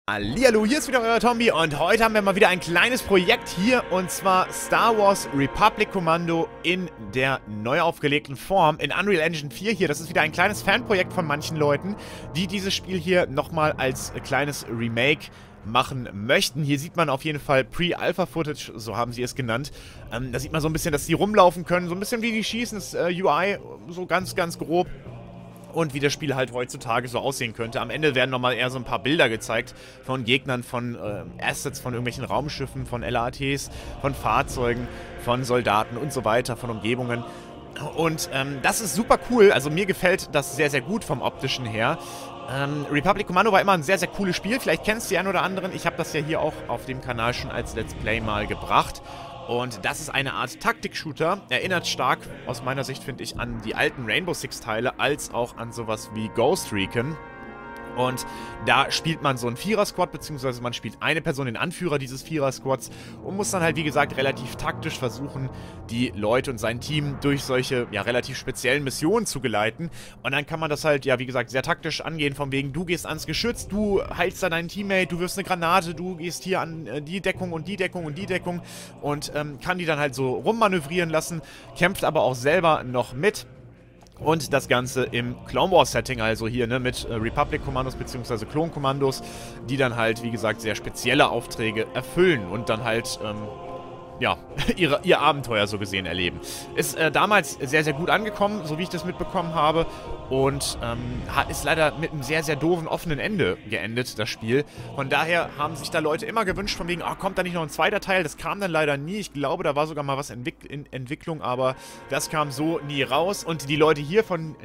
Hallihallo, hier ist wieder euer Tombi und heute haben wir mal wieder ein kleines Projekt hier und zwar Star Wars Republic Commando in der neu aufgelegten Form in Unreal Engine 4 hier. Das ist wieder ein kleines Fanprojekt von manchen Leuten, die dieses Spiel hier nochmal als kleines Remake machen möchten. Hier sieht man auf jeden Fall Pre-Alpha-Footage, so haben sie es genannt. Da sieht man so ein bisschen, dass die rumlaufen können, so ein bisschen wie die schießen, das UI, so ganz grob. Und wie das Spiel halt heutzutage so aussehen könnte. Am Ende werden nochmal eher so ein paar Bilder gezeigt von Gegnern, von Assets, von irgendwelchen Raumschiffen, von LATs, von Fahrzeugen, von Soldaten und so weiter, von Umgebungen. Und das ist super cool. Also mir gefällt das sehr gut vom Optischen her. Republic Commando war immer ein sehr cooles Spiel. Vielleicht kennst du die einen oder anderen. Ich habe das ja hier auch auf dem Kanal schon als Let's Play mal gebracht. Und das ist eine Art Taktik-Shooter. Erinnert stark, aus meiner Sicht finde ich, an die alten Rainbow Six-Teile, als auch an sowas wie Ghost Recon. Und da spielt man so einen Vierer-Squad, beziehungsweise man spielt eine Person, den Anführer dieses Vierer-Squads und muss dann halt, wie gesagt, relativ taktisch versuchen, die Leute und sein Team durch solche, ja, relativ speziellen Missionen zu geleiten. Und dann kann man das halt, ja, wie gesagt, sehr taktisch angehen, von wegen, du gehst ans Geschütz, du heilst da deinen Teammate, du wirfst eine Granate, du gehst hier an die Deckung und die Deckung und die Deckung und kann die dann halt so rummanövrieren lassen, kämpft aber auch selber noch mit. Und das Ganze im Clone Wars Setting, also hier ne, mit Republic-Kommandos bzw. Klon-Kommandos, die dann halt, wie gesagt, sehr spezielle Aufträge erfüllen und dann halt, ja, ihr Abenteuer so gesehen erleben. Ist damals sehr gut angekommen, so wie ich das mitbekommen habe. Und ist leider mit einem sehr doofen, offenen Ende geendet, das Spiel. Von daher haben sich da Leute immer gewünscht, von wegen, oh, kommt da nicht noch ein zweiter Teil? Das kam dann leider nie. Ich glaube, da war sogar mal was in Entwicklung, aber das kam so nie raus. Und die Leute hier von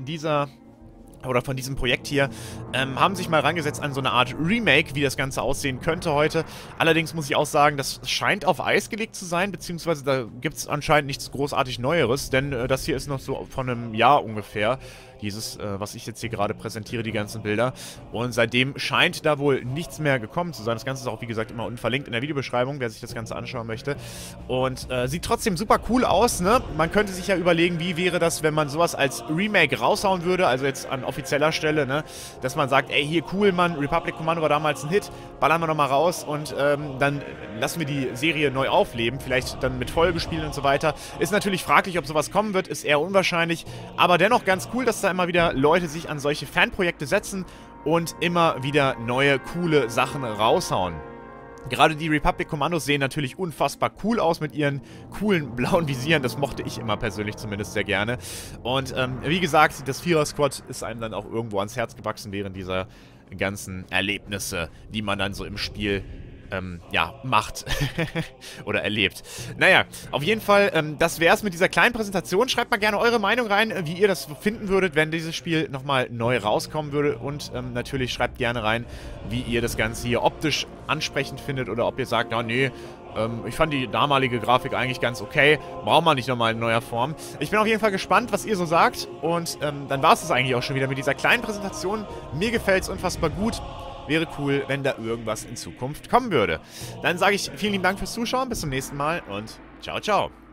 diesem Projekt hier, haben sich mal rangesetzt an so eine Art Remake, wie das Ganze aussehen könnte heute. Allerdings muss ich auch sagen, das scheint auf Eis gelegt zu sein, beziehungsweise da gibt es anscheinend nichts großartig Neueres, denn das hier ist noch so von einem Jahr ungefähr, dieses, was ich jetzt hier gerade präsentiere, die ganzen Bilder. Und seitdem scheint da wohl nichts mehr gekommen zu sein. Das Ganze ist auch, wie gesagt, immer unten verlinkt in der Videobeschreibung, wer sich das Ganze anschauen möchte. Und sieht trotzdem super cool aus, ne? Man könnte sich ja überlegen, wie wäre das, wenn man sowas als Remake raushauen würde, also jetzt an offizieller Stelle, ne? Dass man sagt, ey, hier cool, Mann, Republic Commando war damals ein Hit, ballern wir nochmal raus und dann lassen wir die Serie neu aufleben, vielleicht dann mit Folgespielen und so weiter. Ist natürlich fraglich, ob sowas kommen wird, ist eher unwahrscheinlich, aber dennoch ganz cool, dass da immer wieder Leute sich an solche Fanprojekte setzen und immer wieder neue, coole Sachen raushauen. Gerade die Republic Kommandos sehen natürlich unfassbar cool aus mit ihren coolen blauen Visieren. Das mochte ich immer persönlich zumindest sehr gerne. Und wie gesagt, das Vierer-Squad ist einem dann auch irgendwo ans Herz gewachsen während dieser ganzen Erlebnisse, die man dann so im Spiel ja, macht oder erlebt. Naja, auf jeden Fall, das wäre es mit dieser kleinen Präsentation. Schreibt mal gerne eure Meinung rein, wie ihr das finden würdet, wenn dieses Spiel nochmal neu rauskommen würde. Und natürlich schreibt gerne rein, wie ihr das Ganze hier optisch ansprechend findet oder ob ihr sagt, ja, nee, ich fand die damalige Grafik eigentlich ganz okay. Braucht man nicht nochmal in neuer Form. Ich bin auf jeden Fall gespannt, was ihr so sagt. Und dann war es das eigentlich auch schon wieder mit dieser kleinen Präsentation. Mir gefällt es unfassbar gut. Wäre cool, wenn da irgendwas in Zukunft kommen würde. Dann sage ich vielen lieben Dank fürs Zuschauen, bis zum nächsten Mal und ciao.